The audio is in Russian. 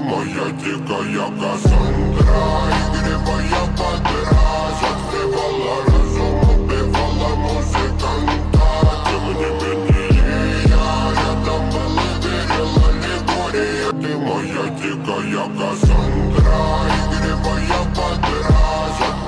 моя дикая Кассандра, игривая подра, затмевала разум, убивала музыканта. Тем не менее я рядом был и верила легория. Ты моя дикая Кассандра, игривая подра,